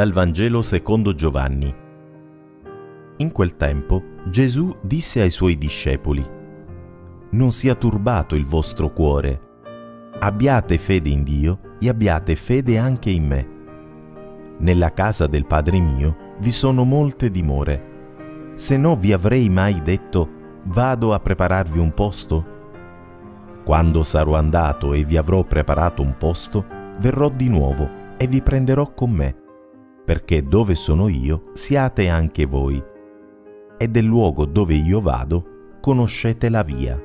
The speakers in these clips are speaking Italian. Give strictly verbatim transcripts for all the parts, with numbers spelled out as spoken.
Dal Vangelo secondo Giovanni. In quel tempo Gesù disse ai suoi discepoli: «Non sia turbato il vostro cuore. Abbiate fede in Dio e abbiate fede anche in me. Nella casa del Padre mio vi sono molte dimore. Se no vi avrei mai detto: vado a prepararvi un posto? Quando sarò andato e vi avrò preparato un posto, verrò di nuovo e vi prenderò con me, perché dove sono io siate anche voi, e del luogo dove io vado conoscete la via».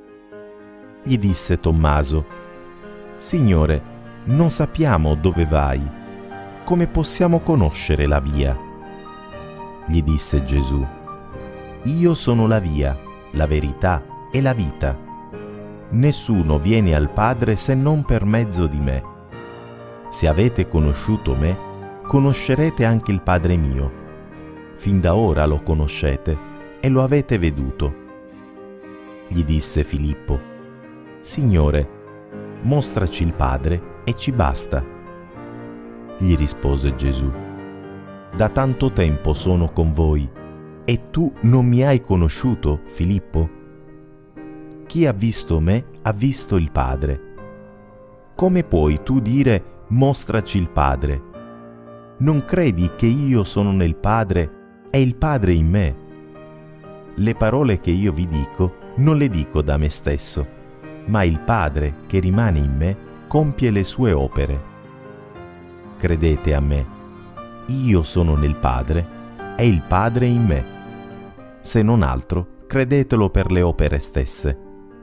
Gli disse Tommaso: «Signore, non sappiamo dove vai. Come possiamo conoscere la via?» Gli disse Gesù: «Io sono la via, la verità e la vita. Nessuno viene al Padre se non per mezzo di me. Se avete conosciuto me, conoscerete anche il Padre mio. Fin da ora lo conoscete e lo avete veduto». Gli disse Filippo: «Signore, mostraci il Padre e ci basta». Gli rispose Gesù: «Da tanto tempo sono con voi e tu non mi hai conosciuto, Filippo? Chi ha visto me ha visto il Padre. Come puoi tu dire: mostraci il Padre? Non credi che io sono nel Padre e il Padre in me? Le parole che io vi dico non le dico da me stesso, ma il Padre che rimane in me compie le sue opere. Credete a me, io sono nel Padre e il Padre in me. Se non altro, credetelo per le opere stesse.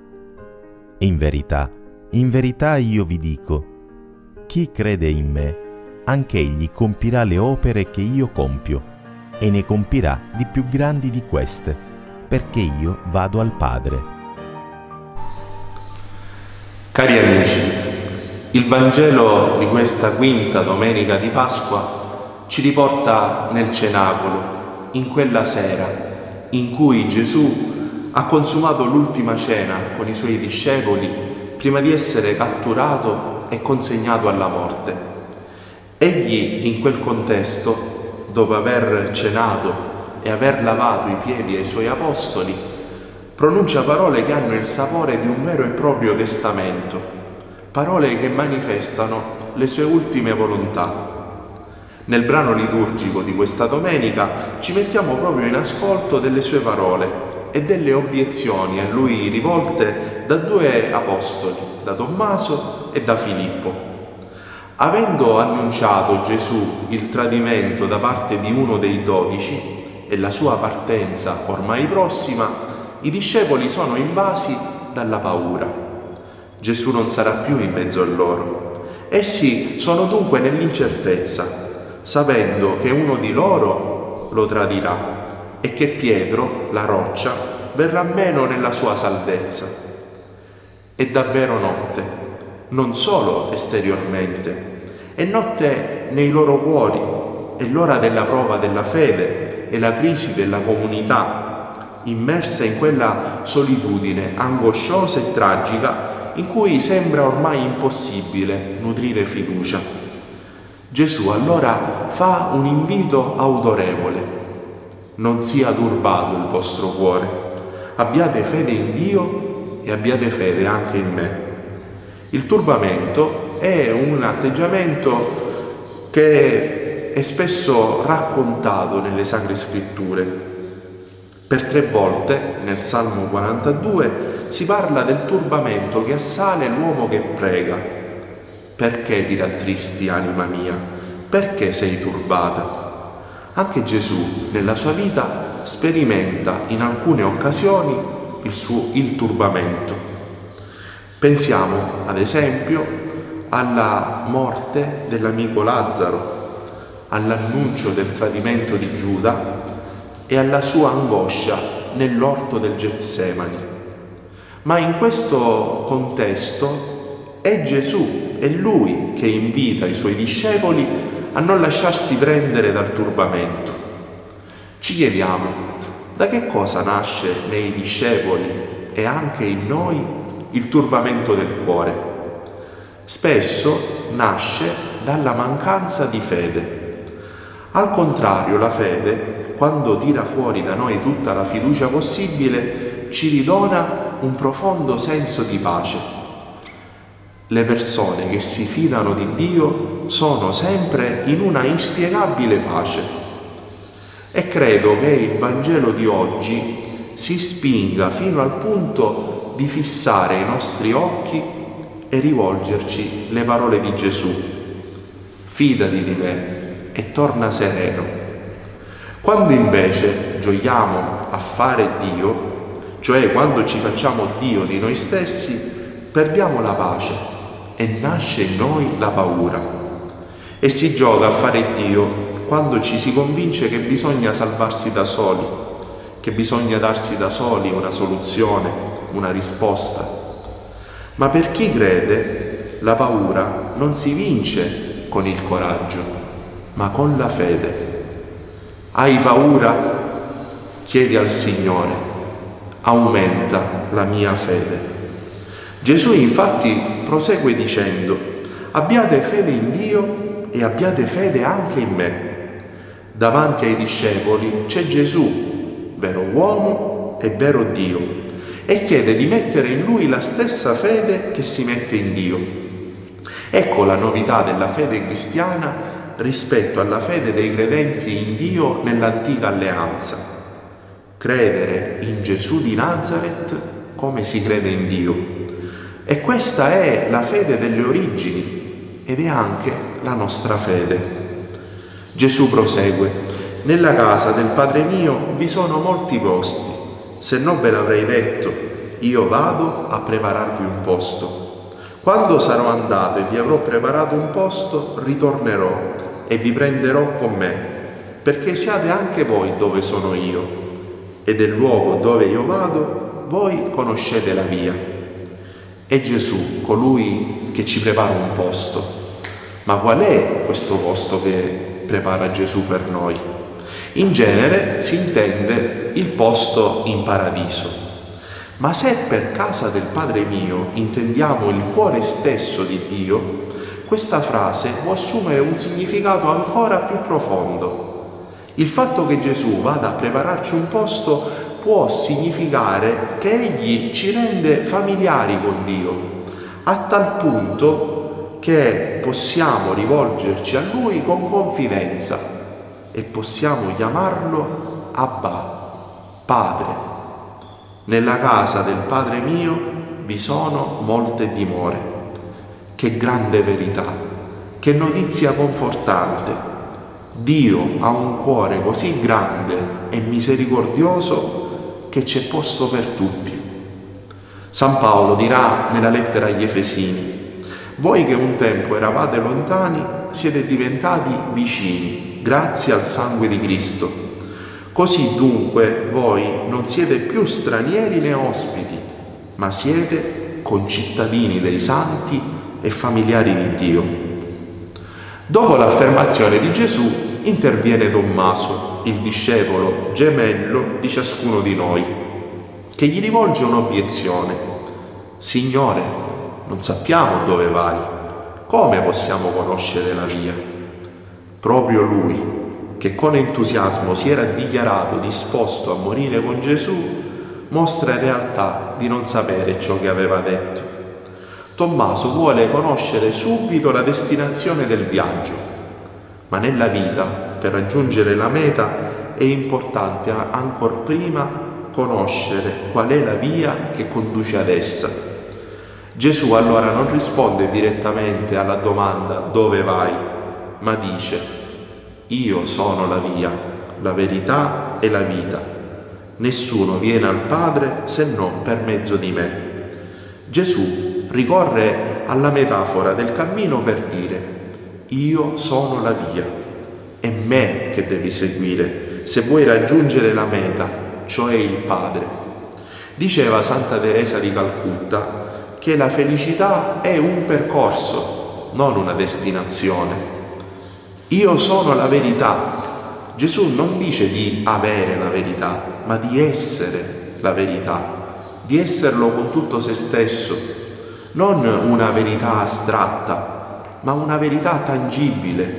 In verità, in verità io vi dico: chi crede in me, anch'egli compirà le opere che io compio, e ne compirà di più grandi di queste, perché io vado al Padre». Cari amici, il Vangelo di questa quinta domenica di Pasqua ci riporta nel cenacolo, in quella sera in cui Gesù ha consumato l'ultima cena con i suoi discepoli prima di essere catturato e consegnato alla morte. Egli, in quel contesto, dopo aver cenato e aver lavato i piedi ai suoi apostoli, pronuncia parole che hanno il sapore di un vero e proprio testamento, parole che manifestano le sue ultime volontà. Nel brano liturgico di questa domenica ci mettiamo proprio in ascolto delle sue parole e delle obiezioni a lui rivolte da due apostoli, da Tommaso e da Filippo. Avendo annunciato Gesù il tradimento da parte di uno dei dodici e la sua partenza ormai prossima, i discepoli sono invasi dalla paura. Gesù non sarà più in mezzo a loro. Essi sono dunque nell'incertezza, sapendo che uno di loro lo tradirà e che Pietro, la roccia, verrà meno nella sua salvezza. È davvero notte, non solo esteriormente, è notte nei loro cuori, è l'ora della prova della fede e la crisi della comunità, immersa in quella solitudine angosciosa e tragica in cui sembra ormai impossibile nutrire fiducia. Gesù allora fa un invito autorevole: non sia turbato il vostro cuore, abbiate fede in Dio e abbiate fede anche in me. Il turbamento è un atteggiamento che è spesso raccontato nelle Sacre Scritture. Per tre volte nel Salmo quarantadue si parla del turbamento che assale l'uomo che prega. Perché ti rattristi, anima mia? Perché sei turbata? Anche Gesù nella sua vita sperimenta in alcune occasioni il suo il turbamento. Pensiamo ad esempio alla morte dell'amico Lazzaro, all'annuncio del tradimento di Giuda e alla sua angoscia nell'orto del Getsemani. Ma in questo contesto è Gesù, è Lui che invita i Suoi discepoli a non lasciarsi prendere dal turbamento. Ci chiediamo: da che cosa nasce nei discepoli e anche in noi il turbamento del cuore? Spesso nasce dalla mancanza di fede. Al contrario, la fede, quando tira fuori da noi tutta la fiducia possibile, ci ridona un profondo senso di pace. Le persone che si fidano di Dio sono sempre in una inspiegabile pace. E credo che il Vangelo di oggi si spinga fino al punto di fissare i nostri occhi e rivolgerci le parole di Gesù. Fidati di me e torna sereno. Quando invece gioiamo a fare Dio, cioè quando ci facciamo Dio di noi stessi, perdiamo la pace e nasce in noi la paura. E si gioca a fare Dio quando ci si convince che bisogna salvarsi da soli, che bisogna darsi da soli una soluzione, una risposta. Ma per chi crede, la paura non si vince con il coraggio, ma con la fede. Hai paura? Chiedi al Signore, aumenta la mia fede. Gesù infatti prosegue dicendo: abbiate fede in Dio e abbiate fede anche in me. Davanti ai discepoli c'è Gesù, vero uomo e vero Dio, e chiede di mettere in lui la stessa fede che si mette in Dio. Ecco la novità della fede cristiana rispetto alla fede dei credenti in Dio nell'antica alleanza. Credere in Gesù di Nazaret come si crede in Dio. E questa è la fede delle origini ed è anche la nostra fede. Gesù prosegue: nella casa del Padre mio vi sono molti posti, se non ve l'avrei detto, io vado a prepararvi un posto. Quando sarò andato e vi avrò preparato un posto, ritornerò e vi prenderò con me, perché siate anche voi dove sono io, e del luogo dove io vado voi conoscete la via. È Gesù colui che ci prepara un posto. Ma qual è questo posto che prepara Gesù per noi? In genere si intende il posto in paradiso. Ma se per casa del Padre mio intendiamo il cuore stesso di Dio, questa frase può assumere un significato ancora più profondo. Il fatto che Gesù vada a prepararci un posto può significare che Egli ci rende familiari con Dio, a tal punto che possiamo rivolgerci a Lui con confidenza e possiamo chiamarlo Abba, Padre. Nella casa del Padre mio vi sono molte dimore. Che grande verità, che notizia confortante. Dio ha un cuore così grande e misericordioso che c'è posto per tutti. San Paolo dirà nella lettera agli Efesini: voi che un tempo eravate lontani siete diventati vicini grazie al sangue di Cristo. Così dunque voi non siete più stranieri né ospiti, ma siete concittadini dei santi e familiari di Dio. Dopo l'affermazione di Gesù interviene Tommaso, il discepolo gemello di ciascuno di noi, che gli rivolge un'obiezione: Signore, non sappiamo dove vai, come possiamo conoscere la via? Proprio lui, che con entusiasmo si era dichiarato disposto a morire con Gesù, mostra in realtà di non sapere ciò che aveva detto. Tommaso vuole conoscere subito la destinazione del viaggio, ma nella vita, per raggiungere la meta, è importante ancor prima conoscere qual è la via che conduce ad essa. Gesù allora non risponde direttamente alla domanda dove vai, ma dice: io sono la via, la verità e la vita. Nessuno viene al Padre se non per mezzo di me. Gesù ricorre alla metafora del cammino per dire: io sono la via, è me che devi seguire se vuoi raggiungere la meta, cioè il Padre. Diceva Santa Teresa di Calcutta che la felicità è un percorso, non una destinazione. Io sono la verità. Gesù non dice di avere la verità, ma di essere la verità, di esserlo con tutto se stesso. Non una verità astratta, ma una verità tangibile,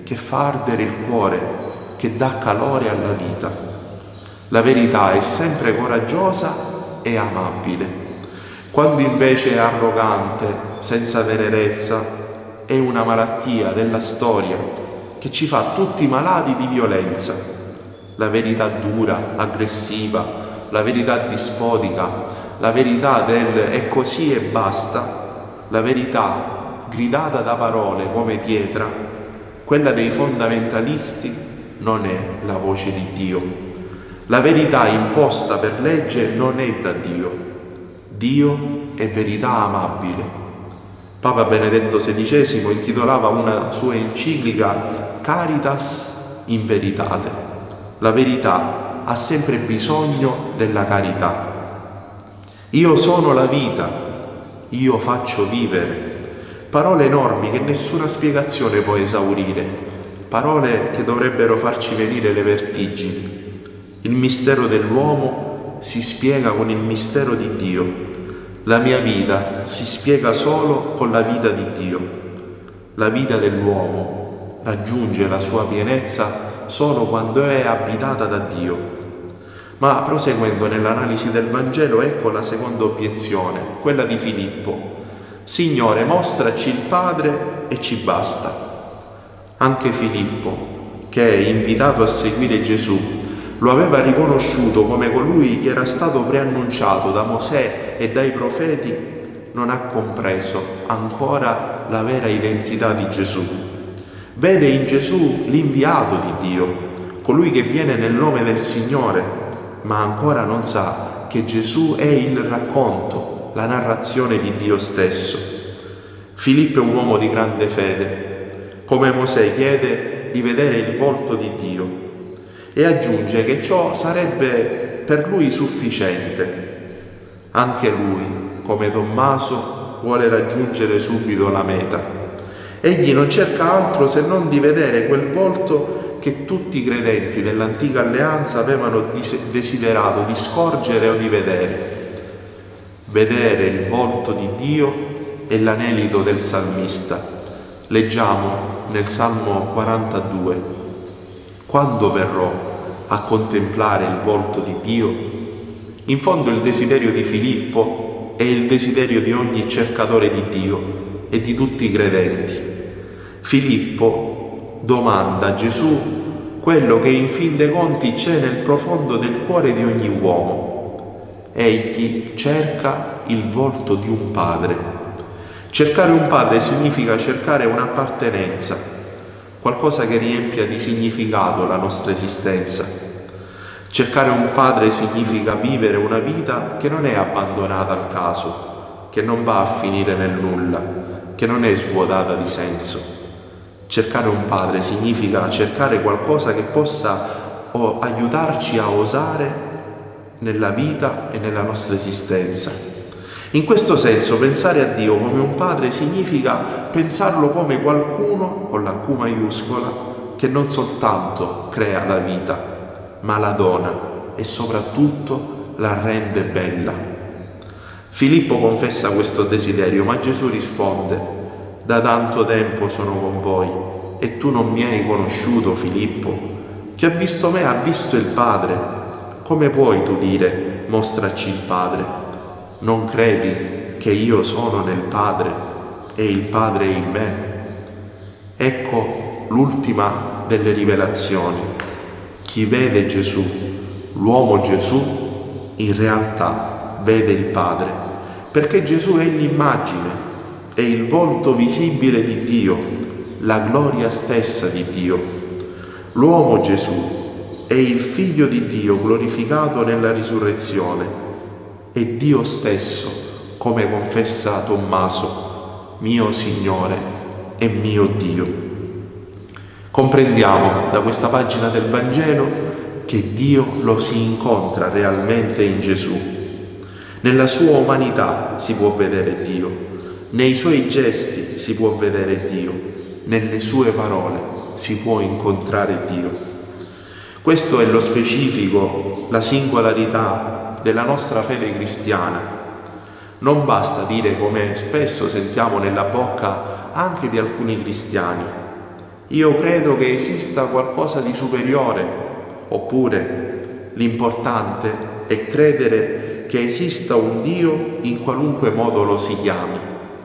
che fa ardere il cuore, che dà calore alla vita. La verità è sempre coraggiosa e amabile, quando invece è arrogante, senza tenerezza, è una malattia della storia che ci fa tutti malati di violenza. La verità dura, aggressiva, la verità dispotica, la verità del è così e basta, la verità gridata da parole come pietra, quella dei fondamentalisti, non è la voce di Dio. La verità imposta per legge non è da Dio. Dio è verità amabile. Papa Benedetto sedicesimo intitolava una sua enciclica Caritas in Veritate. La verità ha sempre bisogno della carità. Io sono la vita, io faccio vivere. Parole enormi che nessuna spiegazione può esaurire, parole che dovrebbero farci venire le vertigini. Il mistero dell'uomo si spiega con il mistero di Dio. La mia vita si spiega solo con la vita di Dio. La vita dell'uomo raggiunge la sua pienezza solo quando è abitata da Dio. Ma proseguendo nell'analisi del Vangelo, ecco la seconda obiezione, quella di Filippo. Signore, mostraci il Padre e ci basta. Anche Filippo, che è invitato a seguire Gesù, lo aveva riconosciuto come colui che era stato preannunciato da Mosè e dai profeti, non ha compreso ancora la vera identità di Gesù. Vede in Gesù l'inviato di Dio, colui che viene nel nome del Signore, ma ancora non sa che Gesù è il racconto, la narrazione di Dio stesso. Filippo è un uomo di grande fede, come Mosè chiede di vedere il volto di Dio e aggiunge che ciò sarebbe per lui sufficiente. Anche lui, come Tommaso, vuole raggiungere subito la meta. Egli non cerca altro se non di vedere quel volto che tutti i credenti dell'antica alleanza avevano desiderato di scorgere o di vedere. Vedere il volto di Dio è l'anelito del salmista. Leggiamo nel Salmo quarantadue: quando verrò a contemplare il volto di Dio? In fondo il desiderio di Filippo è il desiderio di ogni cercatore di Dio e di tutti i credenti. Filippo domanda a Gesù quello che in fin dei conti c'è nel profondo del cuore di ogni uomo. Egli cerca il volto di un padre. Cercare un padre significa cercare un'appartenenza, qualcosa che riempia di significato la nostra esistenza. Cercare un padre significa vivere una vita che non è abbandonata al caso, che non va a finire nel nulla, che non è svuotata di senso. Cercare un padre significa cercare qualcosa che possa o aiutarci a osare nella vita e nella nostra esistenza. In questo senso, pensare a Dio come un padre significa pensarlo come qualcuno, con la Q maiuscola, che non soltanto crea la vita, ma la dona e soprattutto la rende bella. Filippo confessa questo desiderio, ma Gesù risponde: da tanto tempo sono con voi e tu non mi hai conosciuto, Filippo. Chi ha visto me ha visto il Padre. Come puoi tu dire: mostraci il Padre? Non credi che io sono nel Padre e il Padre in me? Ecco l'ultima delle rivelazioni. Chi vede Gesù, l'uomo Gesù, in realtà vede il Padre, perché Gesù è l'immagine, è il volto visibile di Dio, la gloria stessa di Dio. L'uomo Gesù è il Figlio di Dio glorificato nella risurrezione, è Dio stesso, come confessa Tommaso, mio Signore e mio Dio. Comprendiamo da questa pagina del Vangelo che Dio lo si incontra realmente in Gesù. Nella sua umanità si può vedere Dio, nei suoi gesti si può vedere Dio, nelle sue parole si può incontrare Dio. Questo è lo specifico, la singolarità della nostra fede cristiana. Non basta dire, come spesso sentiamo nella bocca anche di alcuni cristiani: Io credo che esista qualcosa di superiore, oppure l'importante è credere che esista un Dio in qualunque modo lo si chiami.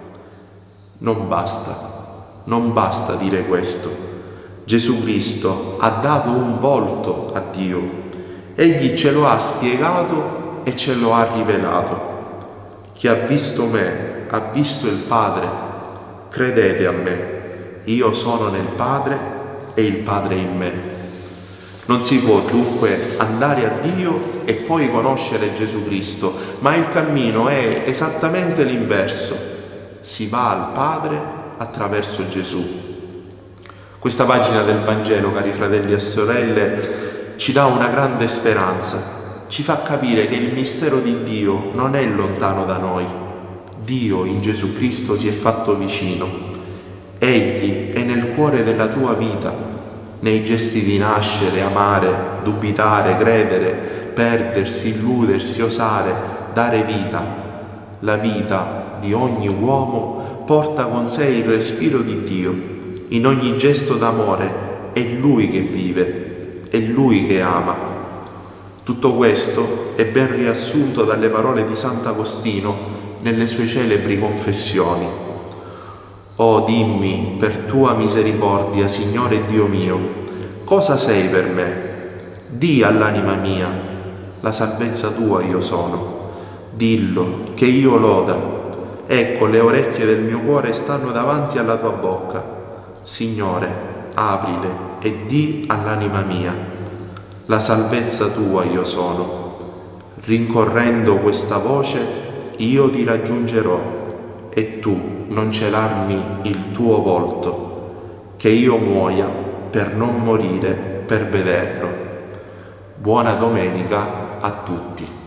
Non basta, non basta dire questo. Gesù Cristo ha dato un volto a Dio. Egli ce lo ha spiegato e ce lo ha rivelato. Chi ha visto me ha visto il Padre. Credete a me. Io sono nel Padre e il Padre in me. Non si può dunque andare a Dio e poi conoscere Gesù Cristo, ma il cammino è esattamente l'inverso. Si va al Padre attraverso Gesù. Questa pagina del Vangelo, cari fratelli e sorelle, ci dà una grande speranza. Ci fa capire che il mistero di Dio non è lontano da noi. Dio in Gesù Cristo si è fatto vicino. Egli è nel cuore della tua vita, nei gesti di nascere, amare, dubitare, credere, perdersi, illudersi, osare, dare vita. La vita di ogni uomo porta con sé il respiro di Dio. In ogni gesto d'amore è Lui che vive, è Lui che ama. Tutto questo è ben riassunto dalle parole di Sant'Agostino nelle sue celebri confessioni. Oh, dimmi, per tua misericordia, Signore Dio mio, cosa sei per me? Dì all'anima mia, la salvezza tua io sono. Dillo, che io loda. Ecco, le orecchie del mio cuore stanno davanti alla tua bocca. Signore, aprile e dì all'anima mia, la salvezza tua io sono. Rincorrendo questa voce, io ti raggiungerò. E tu non celarmi il tuo volto, che io muoia per non morire per vederlo. Buona domenica a tutti.